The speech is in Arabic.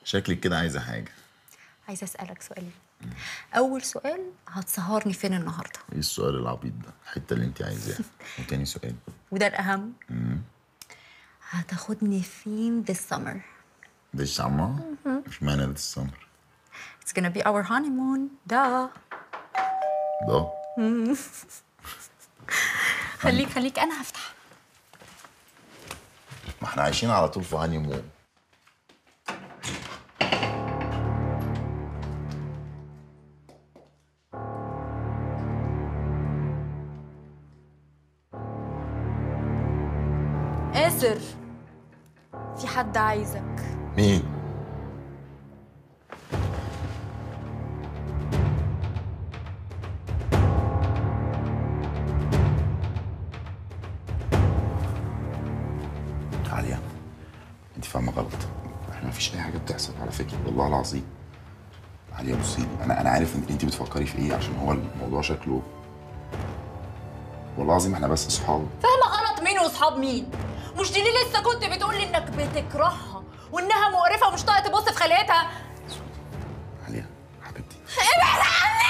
شكلك كده عايزه حاجه. عايزه اسالك سؤالين. اول سؤال، هتسهرني فين النهارده؟ ايه السؤال العبيط ده؟ الحته اللي انت عايزاها. وتاني سؤال، وده الاهم، هتاخدني فين this summer؟ ده الشمع؟ مش معنى ده السمر. It's gonna be our honeymoon. ده ده خليك انا هفتح. ما احنا عايشين على طول في هاني مون. آسر، في حد عايزك. مين؟ عليا، انت فاهمه غلط. احنا مفيش اي حاجه بتحصل على فكره، والله العظيم. عليا بصي لي، انا عارف ان انت بتفكري في ايه، عشان هو الموضوع شكله، والله العظيم احنا بس اصحاب. فاهمة غلط مين واصحاب مين؟ مش دي اللي لسه كنت بتقولي انك بتكرهها وانها مقرفة ومش طايقة تبص في خلقتها؟ عليا حبيبتي، ابعد عني!